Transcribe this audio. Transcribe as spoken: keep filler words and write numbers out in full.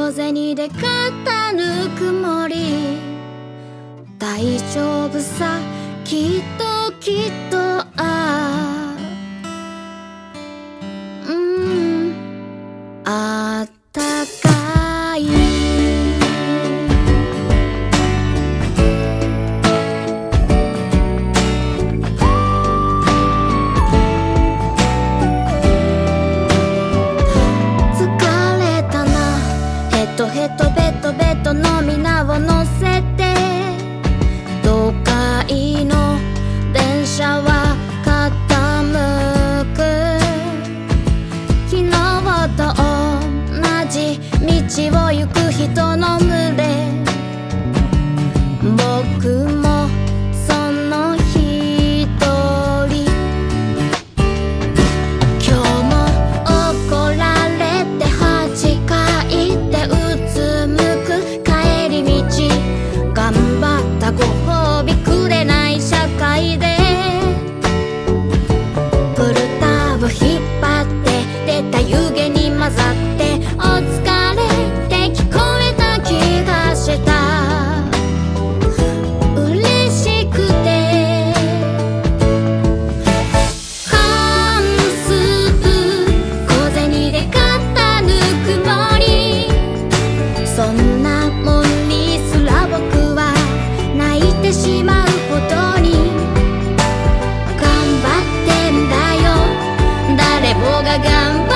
小銭で肩ぬくもり、大丈夫さきっときっと、ああうんあったかい。ヘトヘトベトベトの皆を乗せて、都会の電車は傾く。昨日と同じ道を行く人の群れ、僕もその一人。今日も怒られて恥かいてうつむく帰り道、頑張ったご褒美くれない社会で、プルターを引っ張って出た湯気に混ざってお疲れって聞こえた気がした。嬉しくて半スープ小銭で肩ぬくもり、そんなもんにすら僕は泣いてしまうほどに頑張ってんだよ。誰もが頑張